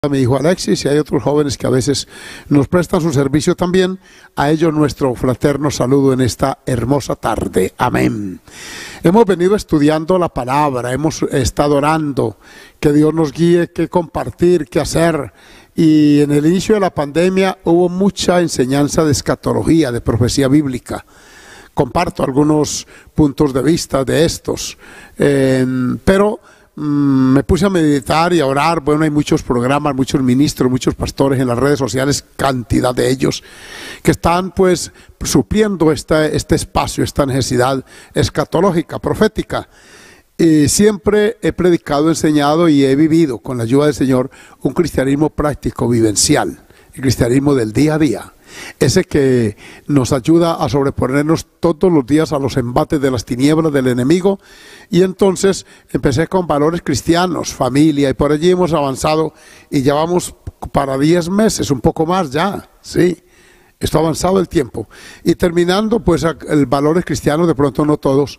A mi hijo Alexis y hay otros jóvenes que a veces nos prestan su servicio también. A ellos nuestro fraterno saludo en esta hermosa tarde. Amén. Hemos venido estudiando la palabra, hemos estado orando, que Dios nos guíe, qué compartir, qué hacer. Y en el inicio de la pandemia hubo mucha enseñanza de escatología, de profecía bíblica. Comparto algunos puntos de vista de estos, pero me puse a meditar y a orar. Bueno, hay muchos programas, muchos ministros, muchos pastores en las redes sociales, cantidad de ellos, que están pues supliendo este espacio, esta necesidad escatológica, profética. Y siempre he predicado, enseñado y he vivido con la ayuda del Señor un cristianismo práctico, vivencial, el cristianismo del día a día. Ese que nos ayuda a sobreponernos todos los días a los embates de las tinieblas del enemigo. Y entonces empecé con valores cristianos, familia, y por allí hemos avanzado y ya vamos para 10 meses, un poco más ya, sí. Está avanzado el tiempo. Y terminando pues el valores cristianos, de pronto no todos,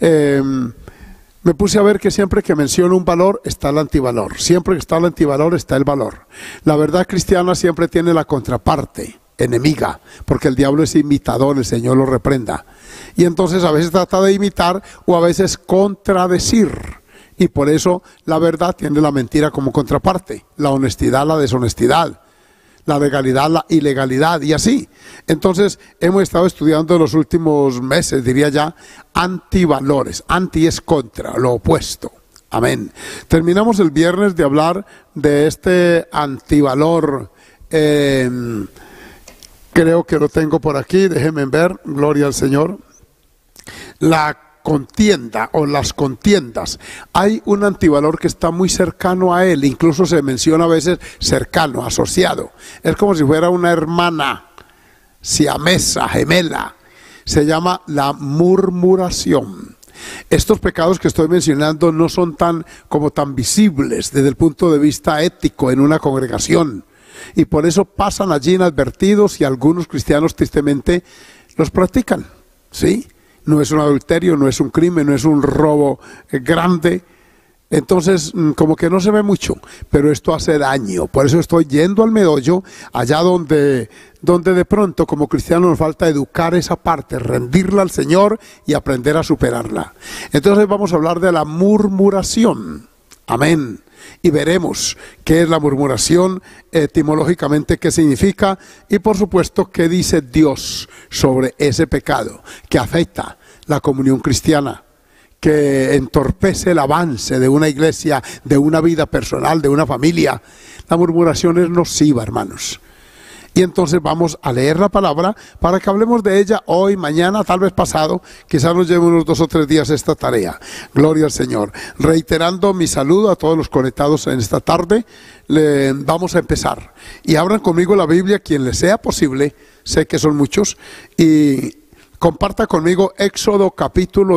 me puse a ver que siempre que menciono un valor está el antivalor. Siempre que está el antivalor está el valor. La verdad cristiana siempre tiene la contraparte enemiga, porque el diablo es imitador, el Señor lo reprenda. Y entonces a veces trata de imitar o a veces contradecir. Y por eso la verdad tiene la mentira como contraparte, la honestidad, la deshonestidad, la legalidad, la ilegalidad y así. Entonces hemos estado estudiando en los últimos meses, diría ya, antivalores. Anti es contra, lo opuesto. Amén. Terminamos el viernes de hablar de este antivalor. Creo que lo tengo por aquí, déjenme ver, gloria al Señor. La contienda o las contiendas. Hay un antivalor que está muy cercano a él, incluso se menciona a veces cercano, asociado. Es como si fuera una hermana siamesa, gemela. Se llama la murmuración. Estos pecados que estoy mencionando no son tan visibles desde el punto de vista ético en una congregación. Y por eso pasan allí inadvertidos y algunos cristianos tristemente los practican, ¿sí? No es un adulterio, no es un crimen, no es un robo grande. Entonces, como que no se ve mucho, pero esto hace daño. Por eso estoy yendo al meollo, allá donde de pronto como cristianos nos falta educar esa parte, rendirla al Señor y aprender a superarla. Entonces vamos a hablar de la murmuración. Amén. Y veremos qué es la murmuración, etimológicamente qué significa y por supuesto qué dice Dios sobre ese pecado que afecta la comunión cristiana, que entorpece el avance de una iglesia, de una vida personal, de una familia. La murmuración es nociva, hermanos. Y entonces vamos a leer la palabra para que hablemos de ella hoy, mañana, tal vez pasado. Quizás nos lleve unos 2 o 3 días esta tarea. Gloria al Señor. Reiterando mi saludo a todos los conectados en esta tarde, vamos a empezar. Y abran conmigo la Biblia, quien les sea posible, sé que son muchos, y comparta conmigo Éxodo capítulo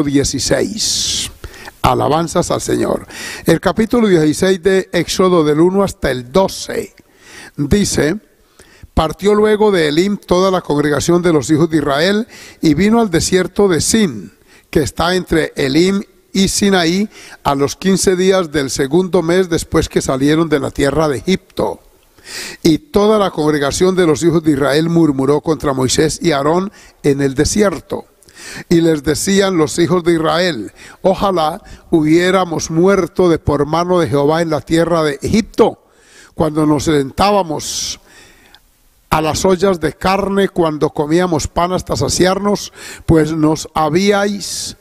16. Alabanzas al Señor. El capítulo 16 de Éxodo del 1 hasta el 12 dice: partió luego de Elim toda la congregación de los hijos de Israel y vino al desierto de Sin, que está entre Elim y Sinaí, a los 15 días del segundo mes después que salieron de la tierra de Egipto. Y toda la congregación de los hijos de Israel murmuró contra Moisés y Aarón en el desierto. Y les decían los hijos de Israel: ojalá hubiéramos muerto de por mano de Jehová en la tierra de Egipto, cuando nos sentábamos a las ollas de carne, cuando comíamos pan hasta saciarnos, pues nos habéis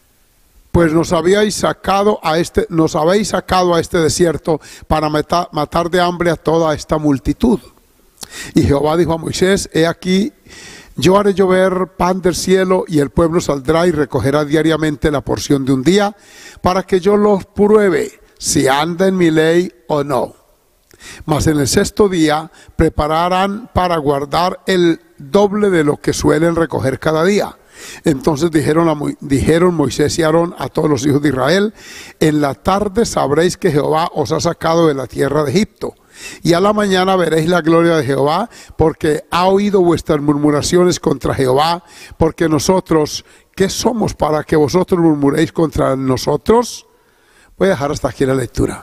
sacado a este desierto para matar de hambre a toda esta multitud. Y Jehová dijo a Moisés: he aquí, yo haré llover pan del cielo, y el pueblo saldrá y recogerá diariamente la porción de un día, para que yo los pruebe si anda en mi ley o no. Mas en el 6º día prepararán para guardar el doble de lo que suelen recoger cada día. Entonces dijeron Moisés y Aarón a todos los hijos de Israel: en la tarde sabréis que Jehová os ha sacado de la tierra de Egipto, y a la mañana veréis la gloria de Jehová, porque ha oído vuestras murmuraciones contra Jehová. Porque nosotros, ¿qué somos para que vosotros murmuréis contra nosotros? Voy a dejar hasta aquí la lectura.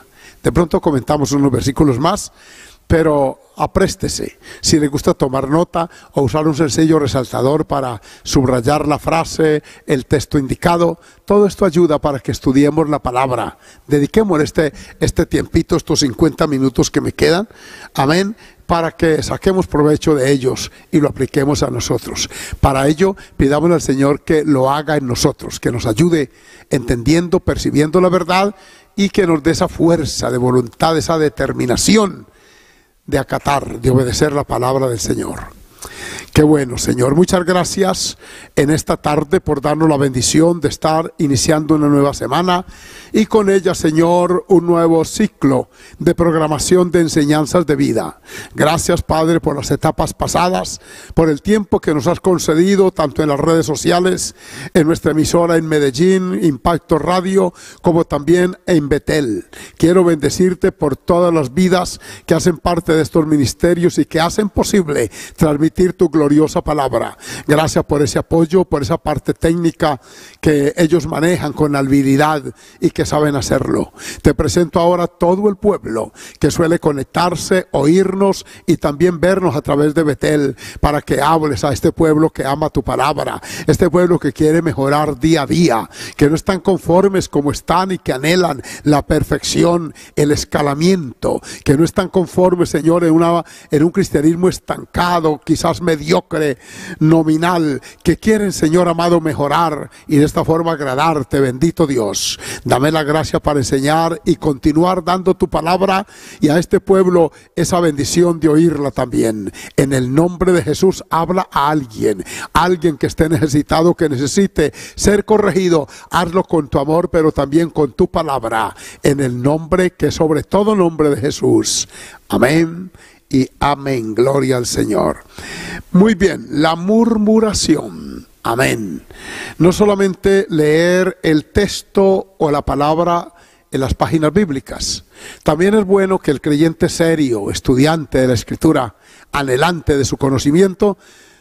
De pronto comentamos unos versículos más, pero apréstese. Si le gusta tomar nota o usar un sencillo resaltador para subrayar la frase, el texto indicado, todo esto ayuda para que estudiemos la palabra. Dediquemos este tiempito, estos 50 minutos que me quedan, amén, para que saquemos provecho de ellos y lo apliquemos a nosotros. Para ello, pidámosle al Señor que lo haga en nosotros, que nos ayude entendiendo, percibiendo la verdad y que nos dé esa fuerza de voluntad, esa determinación de acatar, de obedecer la palabra del Señor. Qué bueno, Señor. Muchas gracias en esta tarde por darnos la bendición de estar iniciando una nueva semana y con ella, Señor, un nuevo ciclo de programación de enseñanzas de vida. Gracias, Padre, por las etapas pasadas, por el tiempo que nos has concedido, tanto en las redes sociales, en nuestra emisora en Medellín, Impacto Radio, como también en Betel. Quiero bendecirte por todas las vidas que hacen parte de estos ministerios y que hacen posible transmitir tu gloriosa palabra. Gracias por ese apoyo, por esa parte técnica que ellos manejan con habilidad y que saben hacerlo. Te presento ahora todo el pueblo que suele conectarse, oírnos y también vernos a través de Betel, para que hables a este pueblo que ama tu palabra, este pueblo que quiere mejorar día a día, que no están conformes como están y que anhelan la perfección, el escalamiento, que no están conformes, Señor, en un cristianismo estancado, quizás mediocre, nominal, que quieren, Señor amado, mejorar y de esta forma agradarte. Bendito Dios, dame la gracia para enseñar y continuar dando tu palabra y a este pueblo esa bendición de oírla también. En el nombre de Jesús, habla a alguien que esté necesitado, que necesite ser corregido. Hazlo con tu amor, pero también con tu palabra, en el nombre que sobre todo nombre de Jesús. Amén y amén. Gloria al Señor. Muy bien, la murmuración. Amén. No solamente leer el texto o la palabra en las páginas bíblicas. También es bueno que el creyente serio, estudiante de la Escritura, anhelante de su conocimiento,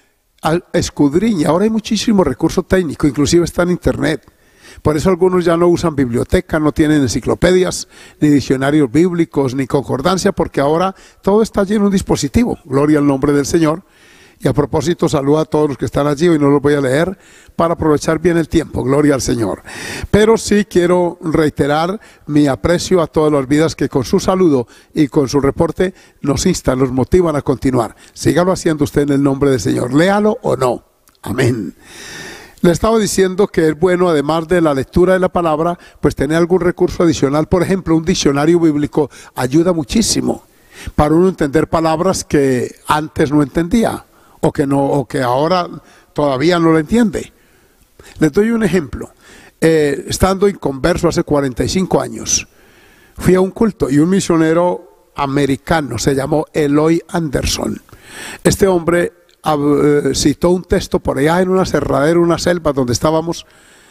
escudriñe. Ahora hay muchísimo recurso técnico, inclusive está en internet. Por eso algunos ya no usan biblioteca, no tienen enciclopedias, ni diccionarios bíblicos, ni concordancia, porque ahora todo está allí en un dispositivo. Gloria al nombre del Señor. Y a propósito, saludo a todos los que están allí, hoy no los voy a leer, para aprovechar bien el tiempo. Gloria al Señor. Pero sí quiero reiterar mi aprecio a todas las vidas que con su saludo y con su reporte nos instan, nos motivan a continuar. Sígalo haciendo usted en el nombre del Señor. Léalo o no. Amén. Le estaba diciendo que es bueno, además de la lectura de la palabra, pues tener algún recurso adicional. Por ejemplo, un diccionario bíblico ayuda muchísimo para uno entender palabras que antes no entendía o que ahora todavía no lo entiende. Les doy un ejemplo. Estando inconverso hace 45 años, fui a un culto y un misionero americano se llamó Eloy Anderson. Este hombre citó un texto por allá en una cerradera, una selva donde estábamos,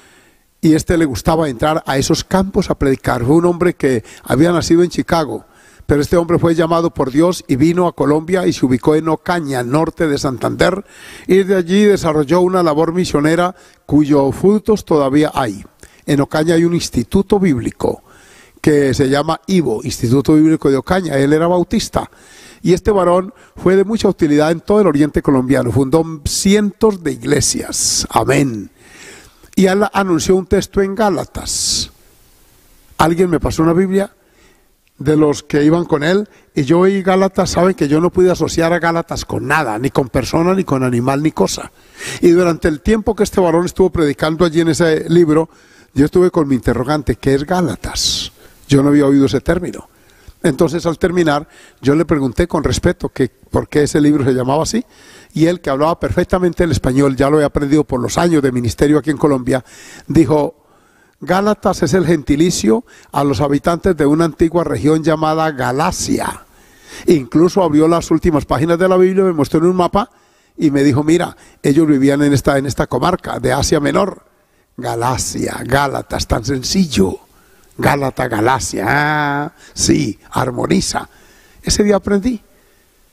y le gustaba entrar a esos campos a predicar. Fue un hombre que había nacido en Chicago, pero este hombre fue llamado por Dios y vino a Colombia y se ubicó en Ocaña, norte de Santander, y de allí desarrolló una labor misionera cuyos frutos todavía hay. En Ocaña hay un instituto bíblico que se llama IBO, Instituto Bíblico de Ocaña. Él era bautista. Y este varón fue de mucha utilidad en todo el oriente colombiano. Fundó cientos de iglesias. Amén. Y él anunció un texto en Gálatas. Alguien me pasó una Biblia de los que iban con él. Y yo oí Gálatas. Saben que yo no pude asociar a Gálatas con nada. Ni con persona, ni con animal, ni cosa. Y durante el tiempo que este varón estuvo predicando allí en ese libro, yo estuve con mi interrogante. ¿Qué es Gálatas? Yo no había oído ese término. Entonces, al terminar, yo le pregunté con respeto que por qué ese libro se llamaba así, y él, que hablaba perfectamente el español, ya lo he aprendido por los años de ministerio aquí en Colombia, dijo: Gálatas es el gentilicio a los habitantes de una antigua región llamada Galacia. Incluso abrió las últimas páginas de la Biblia, me mostró en un mapa y me dijo: mira, ellos vivían en esta comarca de Asia Menor. Galacia, Gálatas, tan sencillo. Gálata, Galacia, sí, armoniza. Ese día aprendí.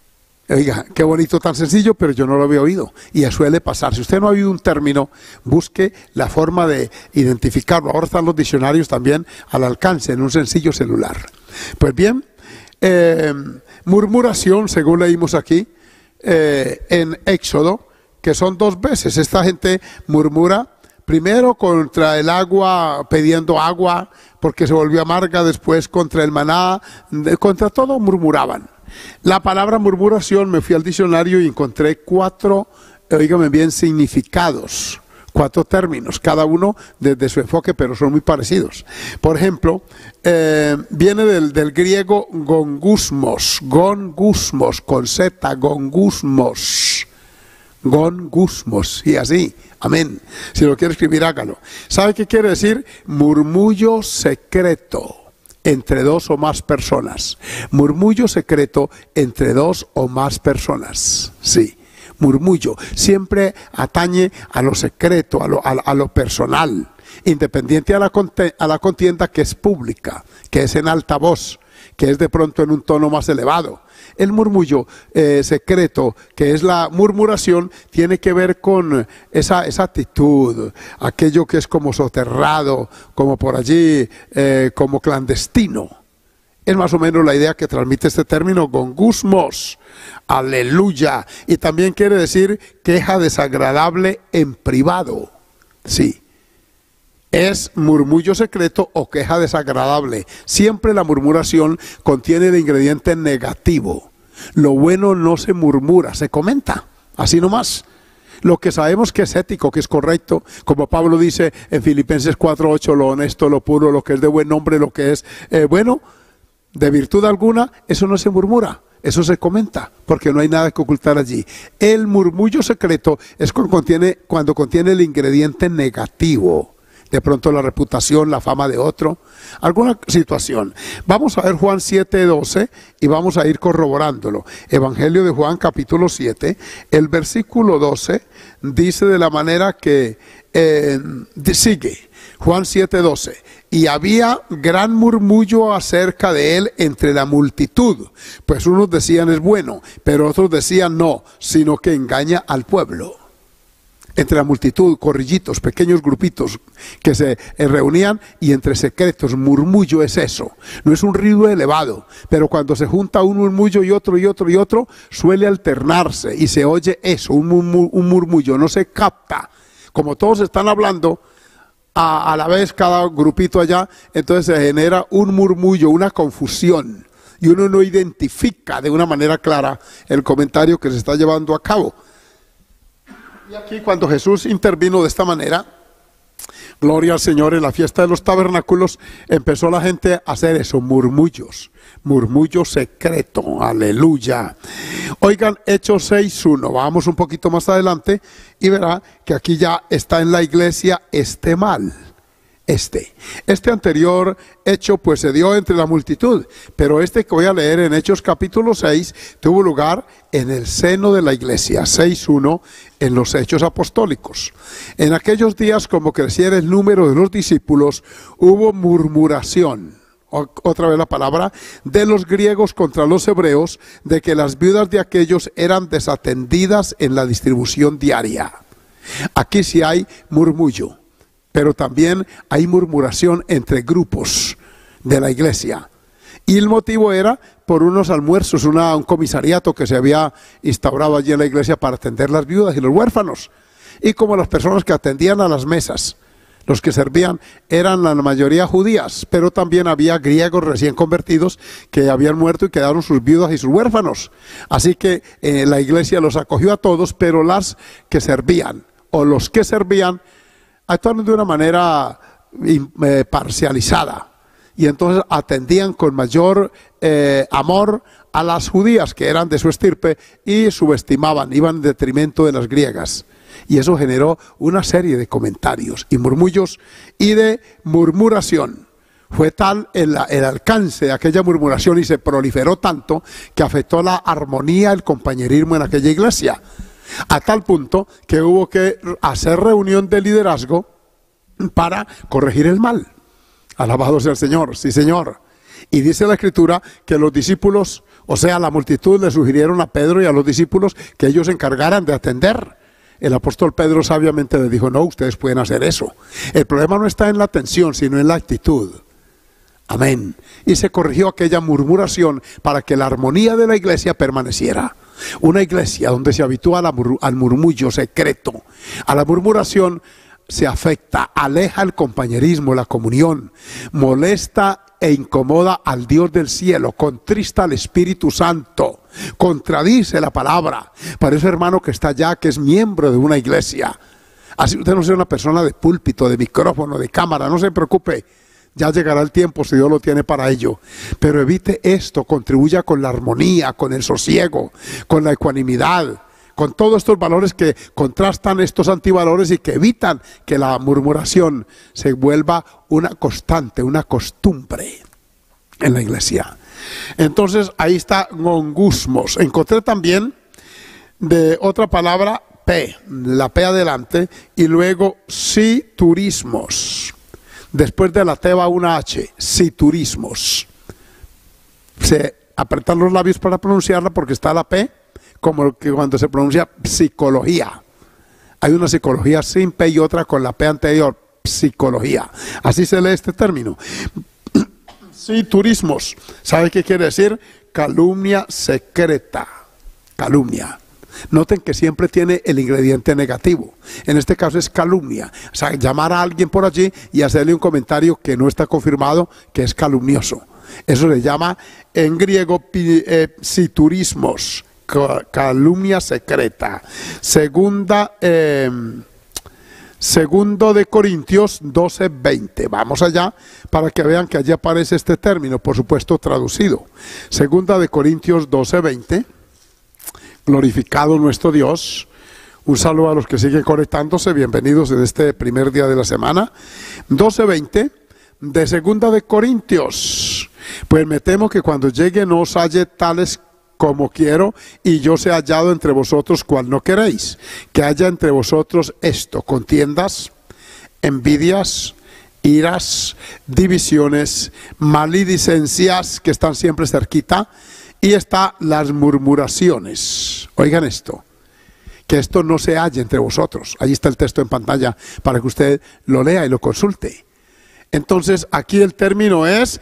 Oiga, qué bonito, tan sencillo, pero yo no lo había oído. Y suele pasar. Si usted no ha oído un término, busque la forma de identificarlo. Ahora están los diccionarios también al alcance en un sencillo celular. Pues bien, murmuración, según leímos aquí en Éxodo, que son 2 veces. Esta gente murmura primero contra el agua, pidiendo agua porque se volvió amarga, después contra el maná, contra todo murmuraban. La palabra murmuración, me fui al diccionario y encontré 4, oígame bien, significados, 4 términos, cada uno desde su enfoque, pero son muy parecidos. Por ejemplo, viene del griego gongusmos, con Z, gongusmos, y así, amén. Si lo quiere escribir, hágalo. ¿Sabe qué quiere decir? Murmullo secreto entre 2 o más personas. Murmullo secreto entre 2 o más personas. Sí, murmullo. Siempre atañe a lo secreto, a lo personal, independiente a la contienda que es pública, que es en alta voz, que es de pronto en un tono más elevado. El murmullo secreto, que es la murmuración, tiene que ver con esa actitud, aquello que es como soterrado, como por allí, como clandestino. Es más o menos la idea que transmite este término, gongusmos, aleluya. Y también quiere decir queja desagradable en privado, sí. Es murmullo secreto o queja desagradable. Siempre la murmuración contiene el ingrediente negativo. Lo bueno no se murmura, se comenta, así nomás. Lo que sabemos que es ético, que es correcto, como Pablo dice en Filipenses 4:8, lo honesto, lo puro, lo que es de buen nombre, lo que es bueno, de virtud alguna, eso no se murmura. Eso se comenta, porque no hay nada que ocultar allí. El murmullo secreto es cuando contiene el ingrediente negativo. De pronto la reputación, la fama de otro, alguna situación. Vamos a ver Juan 7:12 y vamos a ir corroborándolo. Evangelio de Juan capítulo 7, el versículo 12 dice de la manera que sigue. Juan 7:12. Y había gran murmullo acerca de él entre la multitud, pues unos decían es bueno, pero otros decían no, sino que engaña al pueblo. Entre la multitud, corrillitos, pequeños grupitos que se reunían, y entre secretos. Murmullo es eso, no es un ruido elevado, pero cuando se junta un murmullo y otro y otro y otro, suele alternarse y se oye eso, un murmullo, no se capta. Como todos están hablando a la vez, cada grupito allá, entonces se genera un murmullo, una confusión, y uno no identifica de una manera clara el comentario que se está llevando a cabo. Y aquí, cuando Jesús intervino de esta manera, gloria al Señor, en la fiesta de los tabernáculos, empezó la gente a hacer eso, murmullos, murmullo secreto, aleluya. Oigan, Hechos 6:1, vamos un poquito más adelante y verá que aquí ya está en la iglesia este mal. Este anterior hecho pues se dio entre la multitud, pero este que voy a leer en Hechos capítulo 6 tuvo lugar en el seno de la iglesia. 6:1 en los Hechos apostólicos. En aquellos días, como creciera el número de los discípulos, hubo murmuración, otra vez la palabra, de los griegos contra los hebreos, de que las viudas de aquellos eran desatendidas en la distribución diaria. Aquí sí hay murmullo, pero también hay murmuración entre grupos de la iglesia. Y el motivo era por unos almuerzos, un comisariato que se había instaurado allí en la iglesia para atender las viudas y los huérfanos. Y como las personas que atendían a las mesas, los que servían, eran la mayoría judías, pero también había griegos recién convertidos que habían muerto y quedaron sus viudas y sus huérfanos. Así que la iglesia los acogió a todos, pero las que servían o los que servían actuaron de una manera parcializada, y entonces atendían con mayor amor a las judías que eran de su estirpe y subestimaban, iban en detrimento de las griegas, y eso generó una serie de comentarios y murmullos y de murmuración. Fue tal el alcance de aquella murmuración y se proliferó tanto que afectó la armonía, el compañerismo en aquella iglesia, a tal punto que hubo que hacer reunión de liderazgo para corregir el mal. Alabado sea el Señor, sí Señor. Y dice la Escritura que los discípulos O sea, la multitud le sugirieron a Pedro y a los discípulos que ellos se encargaran de atender. El apóstol Pedro sabiamente les dijo, no, ustedes pueden hacer eso. El problema no está en la atención, sino en la actitud. Amén. Y se corrigió aquella murmuración para que la armonía de la iglesia permaneciera. Una iglesia donde se habitúa al murmullo secreto, a la murmuración, se afecta, aleja el compañerismo, la comunión, molesta e incomoda al Dios del cielo, contrista al Espíritu Santo, contradice la palabra. Para ese hermano que está allá, que es miembro de una iglesia, así usted no sea una persona de púlpito, de micrófono, de cámara, no se preocupe, ya llegará el tiempo si Dios lo tiene para ello, pero evite esto, contribuya con la armonía, con el sosiego, con la ecuanimidad, con todos estos valores que contrastan estos antivalores y que evitan que la murmuración se vuelva una constante, una costumbre en la iglesia. Entonces ahí está gongusmos. Encontré también de otra palabra P, la P adelante, y luego siturismos. Después de la T va una H, siturismos. Se apretan los labios para pronunciarla porque está la P, como que cuando se pronuncia psicología. Hay una psicología sin P y otra con la P anterior, psicología. Así se lee este término. Siturismos. ¿Sabe qué quiere decir? Calumnia secreta. Calumnia. Noten que siempre tiene el ingrediente negativo. En este caso es calumnia. O sea, llamar a alguien por allí y hacerle un comentario que no está confirmado, que es calumnioso. Eso se llama en griego siturismos. Calumnia secreta. Segundo de Corintios 12:20. Vamos allá para que vean que allí aparece este término, por supuesto traducido. Segunda de Corintios 12:20. Glorificado nuestro Dios. Un saludo a los que siguen conectándose. Bienvenidos en este primer día de la semana. 12:20 de Segunda de Corintios. Pues me temo que cuando llegue no os halle tales como quiero, y yo sea hallado entre vosotros cual no queréis, que haya entre vosotros esto: contiendas, envidias, iras, divisiones, maledicencias, que están siempre cerquita, y está las murmuraciones. Oigan esto, que esto no se halle entre vosotros. Ahí está el texto en pantalla para que usted lo lea y lo consulte. Entonces aquí el término es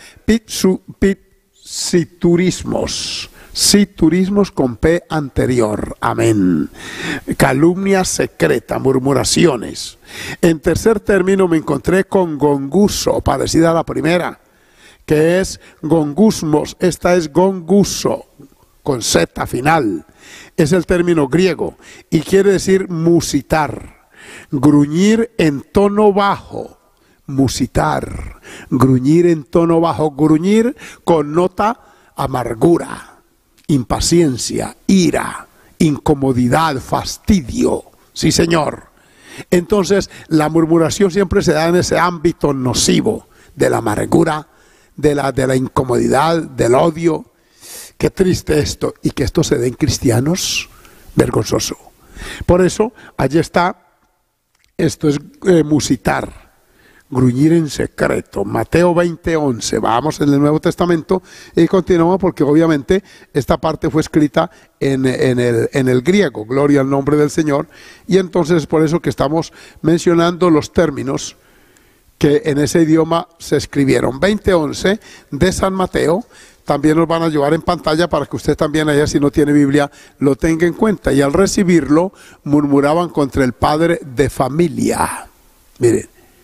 siturismos. Siturismos con P anterior. Amén. Calumnia secreta, murmuraciones. En tercer término me encontré con gonguso, parecida a la primera, que es gongusmos. Esta es gonguso, con Z final. Es el término griego y quiere decir musitar, gruñir en tono bajo. Musitar, gruñir en tono bajo. Gruñir connota amargura, impaciencia, ira, incomodidad, fastidio. Sí, señor. Entonces, la murmuración siempre se da en ese ámbito nocivo de la amargura, de la incomodidad, del odio. Qué triste esto. Y que esto se dé en cristianos, vergonzoso. Por eso, allí está, esto es musitar, gruñir en secreto. Mateo 20:11. Vamos en el Nuevo Testamento y continuamos porque obviamente esta parte fue escrita en el griego. Gloria al nombre del Señor. Y entonces es por eso que estamos mencionando los términos que en ese idioma se escribieron. 20:11 de San Mateo. También nos van a llevar en pantalla para que usted también allá, si no tiene Biblia, lo tenga en cuenta. Y al recibirlo murmuraban contra el padre de familia. Miren,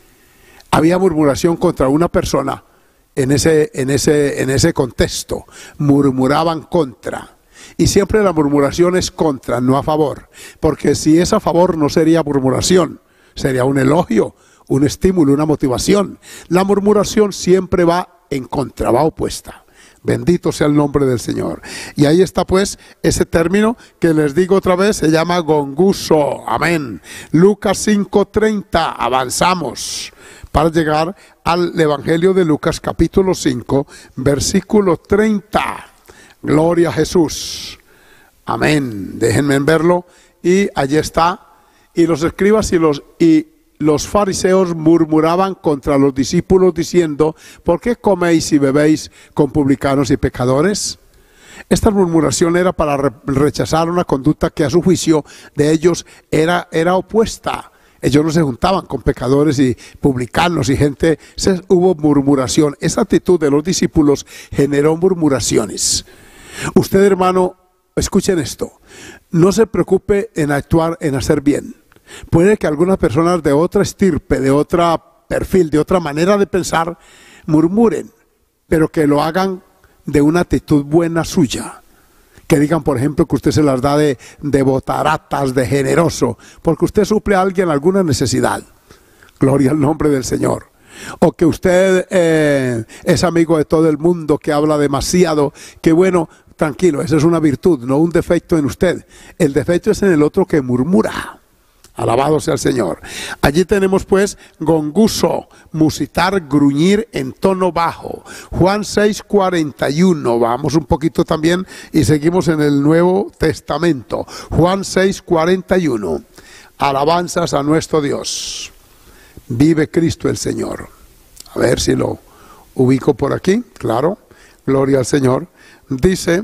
había murmuración contra una persona en ese contexto. Murmuraban contra. Y siempre la murmuración es contra, no a favor. Porque si es a favor no sería murmuración, sería un elogio, un estímulo, una motivación. La murmuración siempre va en contra, va opuesta. Bendito sea el nombre del Señor. Y ahí está pues ese término que les digo otra vez, se llama gonguso. Amén. Lucas 5:30. Avanzamos para llegar al Evangelio de Lucas capítulo 5, versículo 30. Gloria a Jesús. Amén. Déjenme verlo. Y allí está. Y los escribas y los fariseos murmuraban contra los discípulos diciendo: ¿por qué coméis y bebéis con publicanos y pecadores? Esta murmuración era para rechazar una conducta que a su juicio de ellos era opuesta. Ellos no se juntaban con pecadores y publicanos y gente. Hubo murmuración. Esa actitud de los discípulos generó murmuraciones. Usted, hermano, escuchen esto. No se preocupe en actuar, en hacer bien. Puede que algunas personas de otra estirpe, de otro perfil, de otra manera de pensar, murmuren, pero que lo hagan de una actitud buena suya. Que digan, por ejemplo, que usted se las da de botaratas, de generoso, porque usted suple a alguien alguna necesidad. Gloria al nombre del Señor. O que usted es amigo de todo el mundo, que habla demasiado, que bueno, tranquilo, esa es una virtud, no un defecto en usted. El defecto es en el otro que murmura. Alabado sea el Señor. Allí tenemos pues gonguso, musitar, gruñir en tono bajo. Juan 6:41. Vamos un poquito también y seguimos en el Nuevo Testamento. Juan 6:41. Alabanzas a nuestro Dios. Vive Cristo el Señor. A ver si lo ubico por aquí. Claro. Gloria al Señor. Dice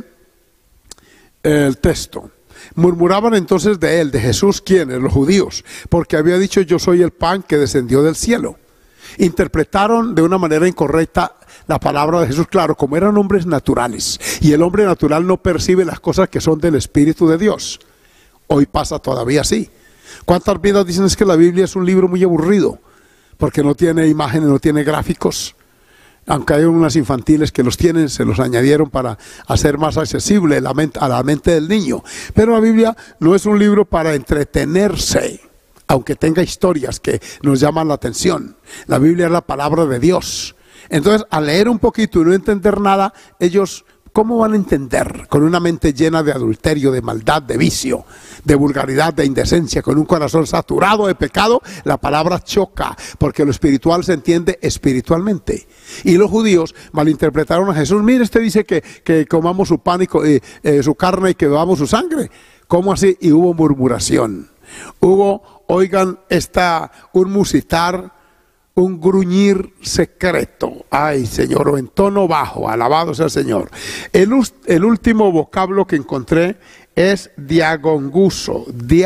el texto. Murmuraban entonces de él, de Jesús, ¿quiénes? Los judíos, porque había dicho, yo soy el pan que descendió del cielo. Interpretaron de una manera incorrecta la palabra de Jesús, claro, como eran hombres naturales, y el hombre natural no percibe las cosas que son del Espíritu de Dios. Hoy pasa todavía así. ¿Cuántas vidas dicen es que la Biblia es un libro muy aburrido? Porque no tiene imágenes, no tiene gráficos. Aunque hay unas infantiles que los tienen, se los añadieron para hacer más accesible a la mente del niño. Pero la Biblia no es un libro para entretenerse, aunque tenga historias que nos llaman la atención. La Biblia es la palabra de Dios. Entonces, al leer un poquito y no entender nada, ellos, ¿cómo van a entender? Con una mente llena de adulterio, de maldad, de vicio, de vulgaridad, de indecencia, con un corazón saturado de pecado, la palabra choca, porque lo espiritual se entiende espiritualmente. Y los judíos malinterpretaron a Jesús. Mire, usted dice que comamos su pan y su carne y que bebamos su sangre. ¿Cómo así? Y hubo murmuración. Hubo, oigan, un musitar, un gruñir secreto. Ay, Señor, o en tono bajo, alabado sea el Señor. El último vocablo que encontré es diagonguso,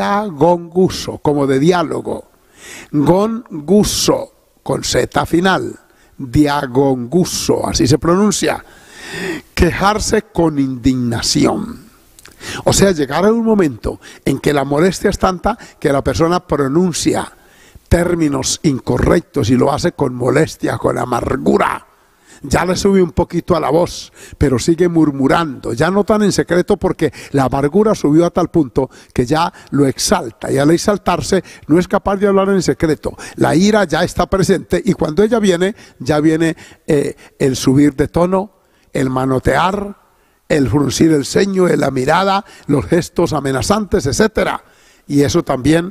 como de diálogo. Gonguso, con Z final. Diagonguso, así se pronuncia. Quejarse con indignación. O sea, llegar a un momento en que la molestia es tanta que la persona pronuncia términos incorrectos y lo hace con molestia, con amargura. Ya le sube un poquito a la voz, pero sigue murmurando, ya no tan en secreto porque la amargura subió a tal punto que ya lo exalta, y al exaltarse no es capaz de hablar en secreto. La ira ya está presente y cuando ella viene, ya viene el subir de tono, el manotear, el fruncir el ceño, la mirada, los gestos amenazantes, etcétera. Y eso también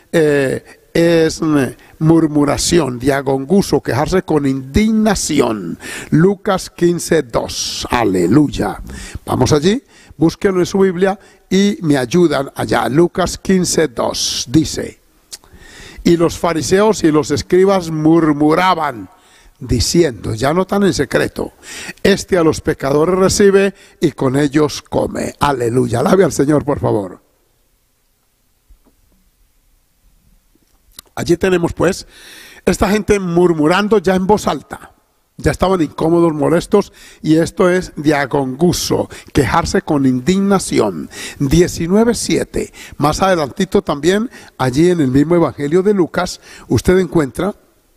es murmuración, diagonguso, quejarse con indignación. Lucas 15:2. Aleluya. Vamos allí, búsquenlo en su Biblia y me ayudan allá. Lucas 15:2 dice: y los fariseos y los escribas murmuraban, diciendo, ya no tan en secreto, a los pecadores recibe y con ellos come. Aleluya. Alabe al Señor, por favor. Allí tenemos pues esta gente murmurando ya en voz alta. Ya estaban incómodos, molestos, y esto es diagonguso, quejarse con indignación. 19:7. Más adelantito también, allí en el mismo Evangelio de Lucas, usted encuentra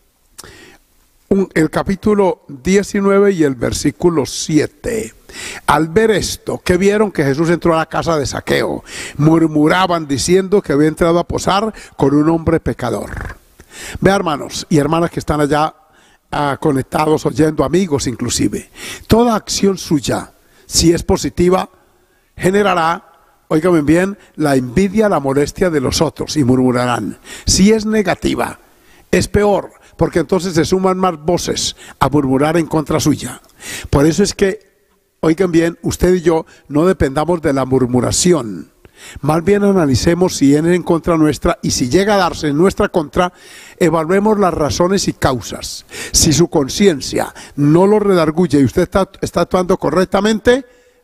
el capítulo 19 y el versículo 7. Al ver esto, ¿qué vieron? Que Jesús entró a la casa de Zaqueo. Murmuraban diciendo que había entrado a posar con un hombre pecador. Ve, hermanos y hermanas que están allá conectados, oyendo, amigos inclusive. Toda acción suya, si es positiva, generará, óigame bien, la envidia, la molestia de los otros y murmurarán. Si es negativa, es peor, porque entonces se suman más voces a murmurar en contra suya. Por eso es que, oigan bien, usted y yo no dependamos de la murmuración. Más bien analicemos si viene en contra nuestra, y si llega a darse en nuestra contra, evaluemos las razones y causas. Si su conciencia no lo redarguye y usted está actuando correctamente,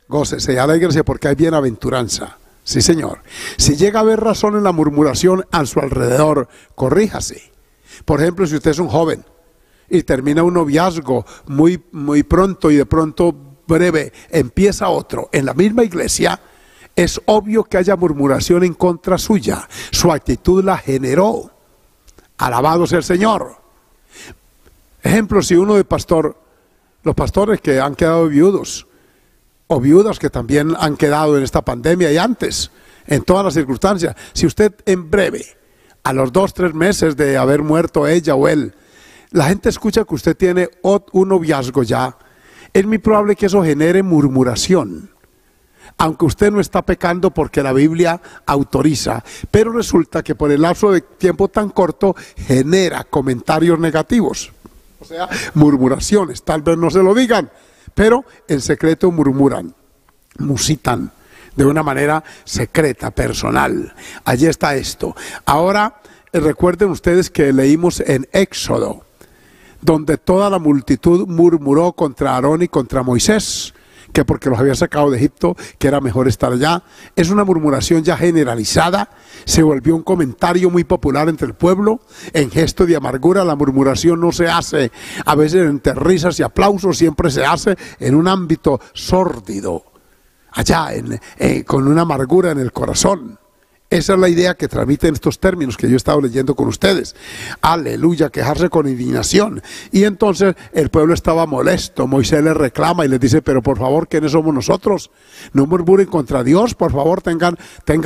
gócese y alégrese porque hay bienaventuranza. Sí, Señor. Si llega a haber razón en la murmuración a su alrededor, corríjase. Por ejemplo, si usted es un joven y termina un noviazgo muy pronto y de pronto breve empieza otro en la misma iglesia, es obvio que haya murmuración en contra suya. Su actitud la generó. Alabado sea el Señor. Ejemplo, si uno de pastor, los pastores que han quedado viudos, o viudas que también han quedado en esta pandemia y antes, en todas las circunstancias, si usted en breve, a los 2-3 meses de haber muerto ella o él, la gente escucha que usted tiene un noviazgo ya, es muy probable que eso genere murmuración. Aunque usted no está pecando porque la Biblia autoriza, pero resulta que por el lapso de tiempo tan corto genera comentarios negativos, o sea, murmuraciones. Tal vez no se lo digan, pero en secreto murmuran, musitan de una manera secreta, personal. Allí está esto. Ahora recuerden ustedes que leímos en Éxodo, donde toda la multitud murmuró contra Aarón y contra Moisés, que porque los había sacado de Egipto, que era mejor estar allá. Es una murmuración ya generalizada, se volvió un comentario muy popular entre el pueblo, en gesto de amargura. La murmuración no se hace a veces entre risas y aplausos, siempre se hace en un ámbito sórdido, allá con una amargura en el corazón. Esa es la idea que transmiten estos términos que yo he estado leyendo con ustedes. Aleluya, quejarse con indignación. Y entonces el pueblo estaba molesto. Moisés les reclama y les dice, pero por favor, ¿quiénes somos nosotros? No murmuren contra Dios, por favor, tengan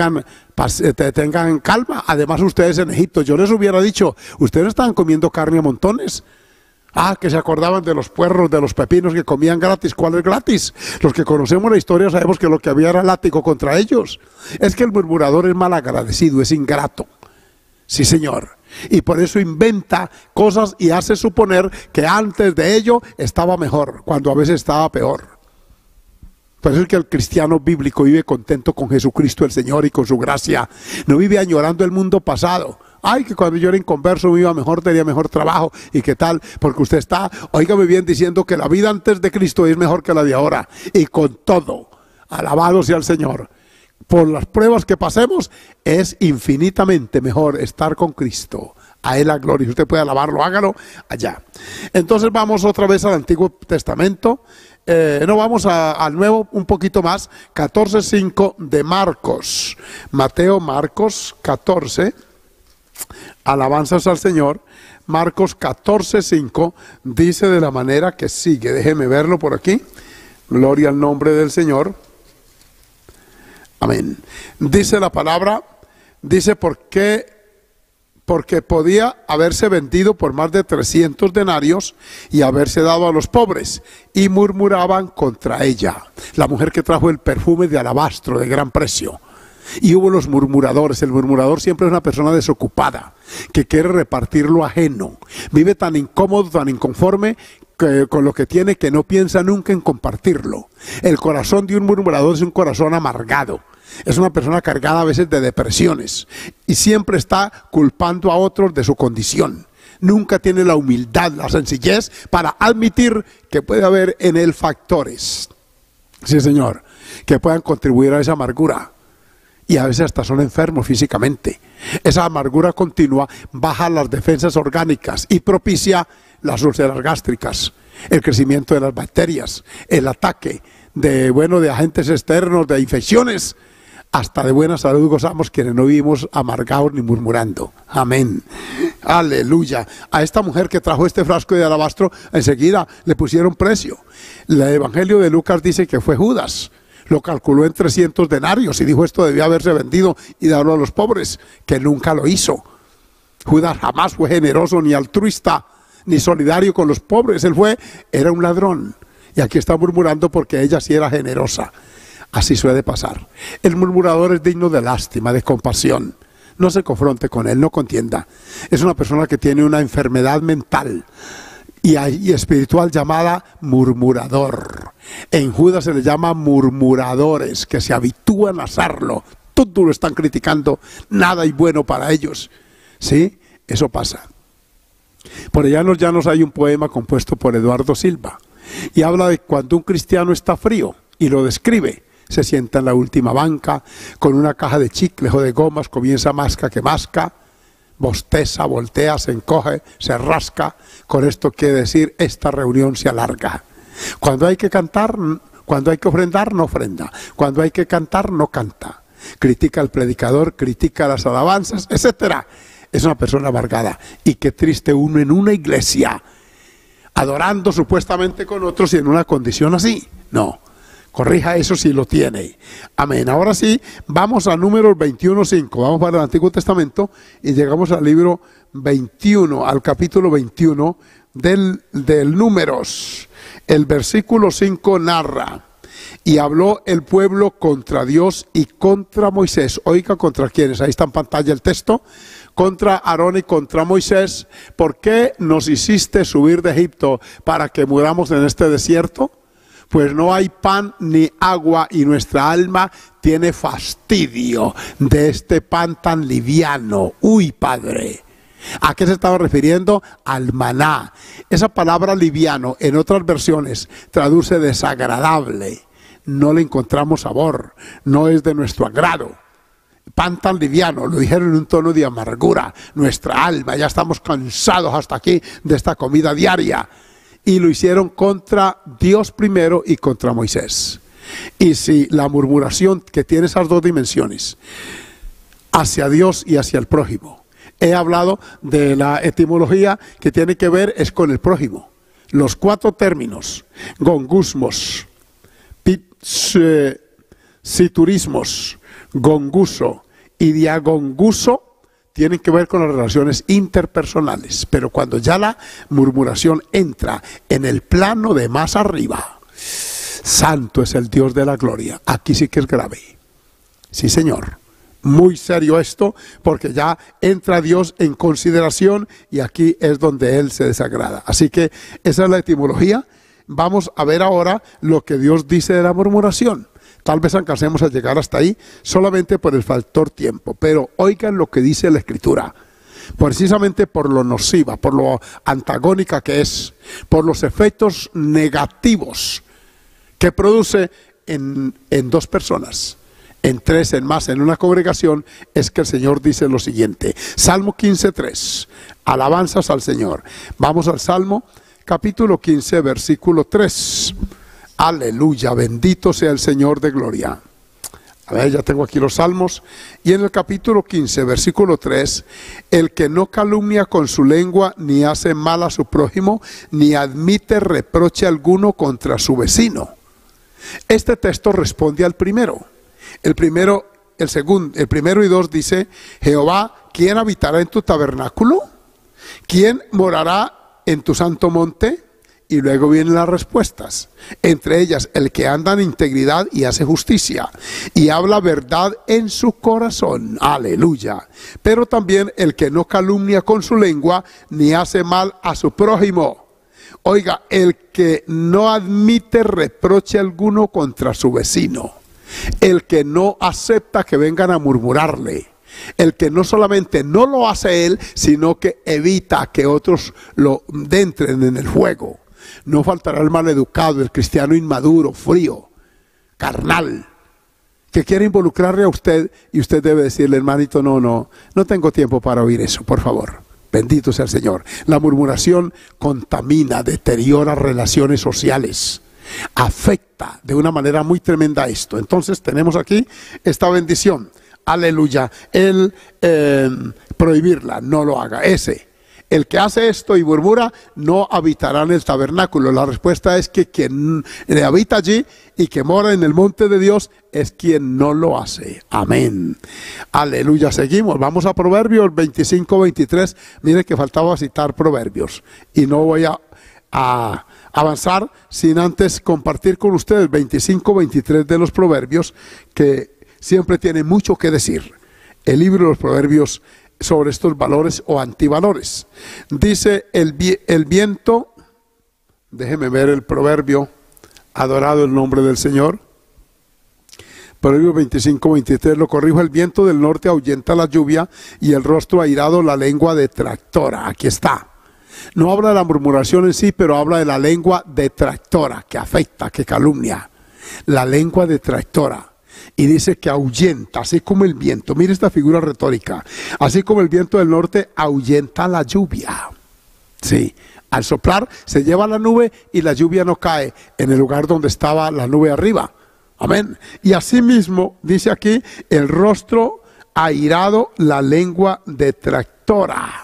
calma. Además, ustedes en Egipto, yo les hubiera dicho, ustedes estaban comiendo carne a montones. Que se acordaban de los puerros, de los pepinos que comían gratis. ¿Cuál es gratis? Los que conocemos la historia sabemos que lo que había era látigo contra ellos. Es que el murmurador es mal agradecido, es ingrato. Sí, Señor. Y por eso inventa cosas y hace suponer que antes de ello estaba mejor, cuando a veces estaba peor. Por eso es que el cristiano bíblico vive contento con Jesucristo el Señor y con su gracia. No vive añorando el mundo pasado. Ay, que cuando yo era inconverso me iba mejor, tenía mejor trabajo, y qué tal, porque usted está, óigame bien, diciendo que la vida antes de Cristo es mejor que la de ahora, y con todo, alabado sea el Señor, por las pruebas que pasemos, es infinitamente mejor estar con Cristo. A Él la gloria. Si usted puede alabarlo, hágalo allá. Entonces vamos otra vez al Antiguo Testamento. No, vamos al Nuevo un poquito más. 14:5 de Marcos. Marcos 14. Alabanzas al Señor. Marcos 14:5 dice de la manera que sigue. Déjeme verlo por aquí. Gloria al nombre del Señor. Amén. Dice la palabra, dice porque podía haberse vendido por más de 300 denarios y haberse dado a los pobres, y murmuraban contra ella, la mujer que trajo el perfume de alabastro de gran precio. Y hubo los murmuradores. El murmurador siempre es una persona desocupada, que quiere repartir lo ajeno, vive tan incómodo, tan inconforme con lo que tiene, que no piensa nunca en compartirlo. El corazón de un murmurador es un corazón amargado. Es una persona cargada a veces de depresiones y siempre está culpando a otros de su condición. Nunca tiene la humildad, la sencillez para admitir que puede haber en él factores, sí, Señor, que puedan contribuir a esa amargura. Y a veces hasta son enfermos físicamente. Esa amargura continua baja las defensas orgánicas y propicia las úlceras gástricas, el crecimiento de las bacterias, el ataque de agentes externos, de infecciones. Hasta de buena salud gozamos quienes no vivimos amargados ni murmurando. Amén. Aleluya. A esta mujer que trajo este frasco de alabastro, enseguida le pusieron precio. El Evangelio de Lucas dice que fue Judas. Lo calculó en 300 denarios y dijo, esto debía haberse vendido y darlo a los pobres, que nunca lo hizo. Judas jamás fue generoso, ni altruista, ni solidario con los pobres. Era un ladrón. Y aquí está murmurando porque ella sí era generosa. Así suele pasar. El murmurador es digno de lástima, de compasión. No se confronte con él, no contienda. Es una persona que tiene una enfermedad mental y espiritual llamada murmurador. En Judas se le llama murmuradores, que se habitúan a hacerlo. Todo lo están criticando, nada hay bueno para ellos. ¿Sí? Eso pasa. Por allá en los llanos hay un poema compuesto por Eduardo Silva y habla de cuando un cristiano está frío. y lo describe. Se sienta en la última banca con una caja de chicles o de gomas, comienza masca que masca, bosteza, voltea, se encoge, se rasca. Con esto quiere decir, esta reunión se alarga. Cuando hay que cantar, cuando hay que ofrendar, no ofrenda. Cuando hay que cantar, no canta. Critica al predicador, critica las alabanzas, etcétera. Es una persona amargada. Y qué triste uno en una iglesia, adorando supuestamente con otros y en una condición así. No, corrija eso si lo tiene. Amén. Ahora sí, vamos a Números 21:5. Vamos para el Antiguo Testamento y llegamos al libro 21, al capítulo 21 del Números. El versículo 5 narra: y habló el pueblo contra Dios y contra Moisés. Oiga, ¿contra quiénes? Ahí está en pantalla el texto. Contra Aarón y contra Moisés. ¿Por qué nos hiciste subir de Egipto para que muramos en este desierto? Pues no hay pan ni agua y nuestra alma tiene fastidio de este pan tan liviano. Uy, Padre. ¿A qué se estaba refiriendo? Al maná. Esa palabra liviano en otras versiones traduce desagradable. No le encontramos sabor, no es de nuestro agrado. Pan tan liviano, lo dijeron en un tono de amargura. Nuestra alma, ya estamos cansados hasta aquí de esta comida diaria. Y lo hicieron contra Dios primero y contra Moisés. Y si la murmuración que tiene esas dos dimensiones, hacia Dios y hacia el prójimo. He hablado de la etimología que tiene que ver es con el prójimo. Los 4 términos, gongusmos, siturismos, gonguso y diagonguso, tienen que ver con las relaciones interpersonales. Pero cuando ya la murmuración entra en el plano de más arriba, santo es el Dios de la gloria. Aquí sí que es grave. Sí, Señor. Muy serio esto, porque ya entra Dios en consideración y aquí es donde Él se desagrada. Así que esa es la etimología. Vamos a ver ahora lo que Dios dice de la murmuración. Tal vez alcancemos a llegar hasta ahí solamente por el factor tiempo, pero oigan lo que dice la Escritura. Precisamente por lo nociva, por lo antagónica que es, por los efectos negativos que produce en 2 personas. En 3, en más, en una congregación, es que el Señor dice lo siguiente. Salmo 15:3, alabanzas al Señor. Vamos al Salmo, capítulo 15, versículo 3. Aleluya, bendito sea el Señor de gloria. A ver, ya tengo aquí los salmos. Y en el capítulo 15, versículo 3, el que no calumnia con su lengua, ni hace mal a su prójimo, ni admite reproche alguno contra su vecino. Este texto responde al primero. El primero y 2 dice: Jehová, ¿quién habitará en tu tabernáculo? ¿Quién morará en tu santo monte? Y luego vienen las respuestas, entre ellas el que anda en integridad y hace justicia y habla verdad en su corazón, aleluya. Pero también el que no calumnia con su lengua ni hace mal a su prójimo. Oiga, el que no admite reproche alguno contra su vecino, el que no acepta que vengan a murmurarle, el que no solamente no lo hace él, sino que evita que otros lo entren en el juego. No faltará el maleducado, el cristiano inmaduro, frío, carnal, que quiere involucrarle a usted y usted debe decirle: hermanito, no tengo tiempo para oír eso, por favor. Bendito sea el Señor. La murmuración contamina, deteriora relaciones sociales, afecta de una manera muy tremenda esto. Entonces tenemos aquí esta bendición, aleluya. El prohibirla, no lo haga. El que hace esto y murmura no habitará en el tabernáculo. La respuesta es que quien habita allí y que mora en el monte de Dios es quien no lo hace. Amén. Aleluya. Seguimos. Vamos a Proverbios 25-23. Mire que faltaba citar Proverbios. Y no voy a avanzar sin antes compartir con ustedes 25-23 de los Proverbios, que siempre tiene mucho que decir. El libro de los Proverbios sobre estos valores o antivalores. Dice el viento, déjeme ver el proverbio, adorado el nombre del Señor. Proverbio 25-23, lo corrijo: el viento del norte ahuyenta la lluvia y el rostro airado la lengua detractora. Aquí está. No habla de la murmuración en sí, pero habla de la lengua detractora, que afecta, que calumnia. la lengua detractora. Y dice que ahuyenta, así como el viento. Mire esta figura retórica. Así como el viento del norte ahuyenta la lluvia. Sí, al soplar se lleva la nube y la lluvia no cae en el lugar donde estaba la nube arriba. Amén. Y asimismo, dice aquí, el rostro airado, la lengua detractora.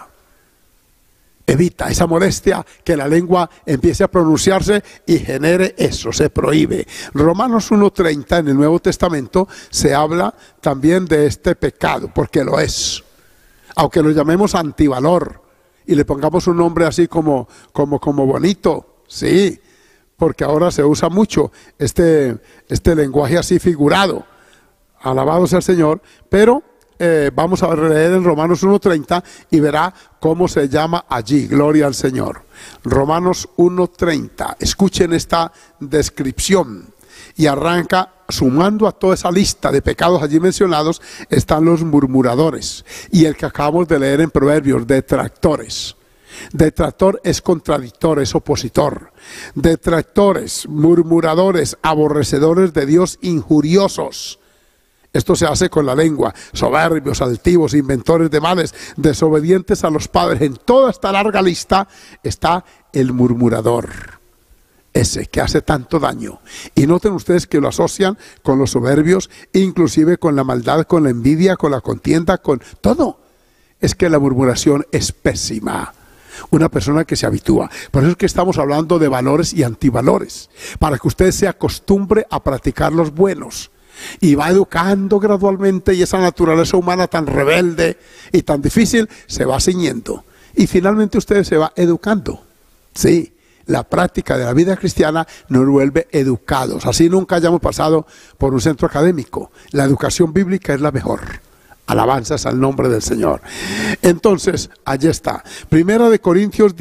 Evita esa molestia que la lengua empiece a pronunciarse y genere eso, se prohíbe. Romanos 1:30 en el Nuevo Testamento se habla también de este pecado, porque lo es. Aunque lo llamemos antivalor y le pongamos un nombre así como bonito, sí, porque ahora se usa mucho este lenguaje así figurado. Alabado sea el Señor, pero vamos a leer en Romanos 1:30 y verá cómo se llama allí. Gloria al Señor. Romanos 1:30. Escuchen esta descripción. Y arranca sumando a toda esa lista de pecados allí mencionados, están los murmuradores. Y el que acabamos de leer en Proverbios, detractores. Detractor es contradictor, es opositor. Detractores, murmuradores, aborrecedores de Dios, injuriosos. Esto se hace con la lengua, soberbios, altivos, inventores de males, desobedientes a los padres. En toda esta larga lista está el murmurador, ese que hace tanto daño. Y noten ustedes que lo asocian con los soberbios, inclusive con la maldad, con la envidia, con la contienda, con todo. Es que la murmuración es pésima. Una persona que se habitúa. Por eso es que estamos hablando de valores y antivalores, para que usted se acostumbre a practicar los buenos. Y va educando gradualmente, y esa naturaleza humana tan rebelde y tan difícil se va ciñendo. Y finalmente usted se va educando. Sí, la práctica de la vida cristiana nos vuelve educados. Así nunca hayamos pasado por un centro académico. La educación bíblica es la mejor. Alabanzas al nombre del Señor. Entonces, allí está. Primera de Corintios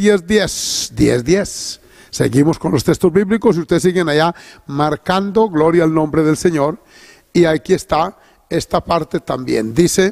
10:10. Seguimos con los textos bíblicos y ustedes siguen allá marcando, gloria al nombre del Señor. Y aquí está esta parte también. Dice,